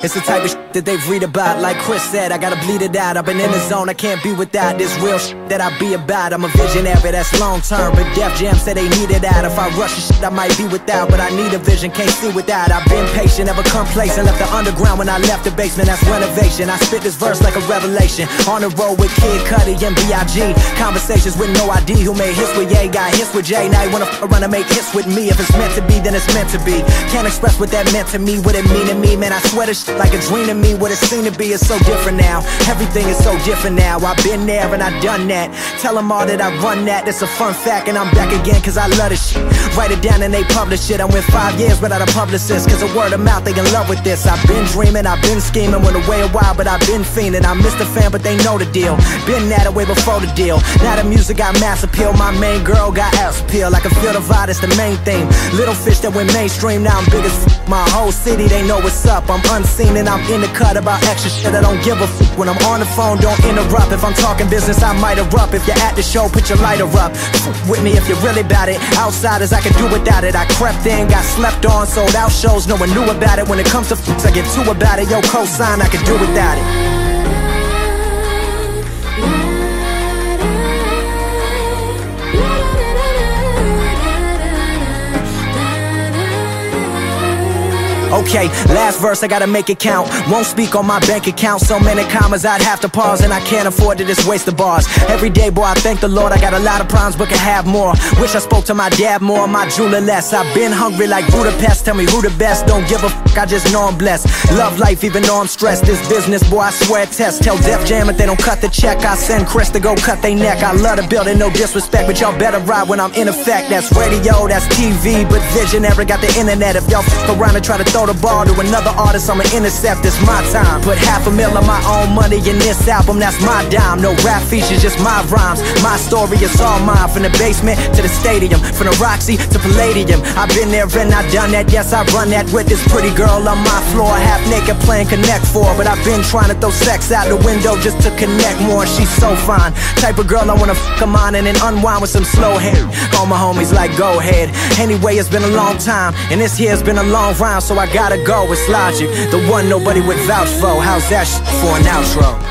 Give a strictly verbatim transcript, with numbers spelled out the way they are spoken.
It's the type of shit that they read about. Like Chris said, I gotta bleed it out. I've been in the zone, I can't be without this real shit that I be about. I'm a visionary, that's long term, but Def Jam said they need it out. If I rush the shit, I might be without, but I need a vision, can't see without. I've been patient, never complacent, left the underground when I left the basement, that's renovation. I spit this verse like a revelation, on the road with Kid Cudi and B I G Conversations with no I D, who made hits with Ye, got hits with Jay. Now you wanna f around and make hits with me. If it's meant to be, then it's meant to be. Can't express what that meant to me, what it mean to me. Man, I swear this shit like a dream to me. What it seemed to be is so different now. Everything is so different now. I've been there and I done that. Tell them all that I run that. That's a fun fact, and I'm back again cause I love this shit. Write it down and they publish it. I went five years without a publicist, cause a word of mouth, they in love with this. I've been dreaming, I've been scheming, went away a while, but I've been fiending. I missed the fan, but they know the deal. Been that way before the deal. Now the music got mass appeal. My main girl got ass appeal. I can feel the vibe, that's the main thing. Little fish that went mainstream, now I'm big as f. My whole city, they know what's up. I'm unseen and I'm in the cut about extra shit. I don't give a f. When I'm on the phone, don't interrupt. If I'm talking business, I might erupt. If you're at the show, put your lighter up. F with me if you're really about it. Outsiders, I can do without it. I crept in, got slept on, sold out shows, no one knew about it. When it comes to f, I get two about it. Yo, cosign, I can do without it. Okay, last verse, I gotta make it count. Won't speak on my bank account. So many commas, I'd have to pause, and I can't afford to just waste the bars. Every day, boy, I thank the Lord. I got a lot of problems, but can have more. Wish I spoke to my dad more, my jeweler less. I've been hungry like Budapest. Tell me who the best. Don't give a f, I just know I'm blessed. Love life, even though I'm stressed. This business, boy, I swear it test. Tell Def Jam if they don't cut the check, I send Chris to go cut they neck. I love the building, no disrespect, but y'all better ride when I'm in effect. That's radio, that's T V, but visionary got the internet. If y'all f around and try to throw the ball to another artist, I'ma intercept. It's my time. Put half a mil of my own money in this album, that's my dime. No rap features, just my rhymes. My story is all mine. From the basement to the stadium, from the Roxy to Palladium. I've been there and I done that. Yes, I run that with this pretty girl on my floor, half naked playing Connect Four. But I've been trying to throw sex out the window just to connect more. She's so fine, type of girl I wanna f come on and then unwind with some slow hair. All my homies like go ahead. Anyway, it's been a long time, and this year's been a long round, so I gotta go. It's logic, the one nobody would vouch for. How's that sh for an outro?